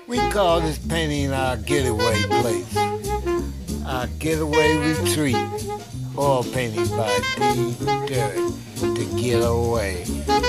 We call this painting our getaway place, our getaway retreat. Oil painting by D. Dirt, to get away.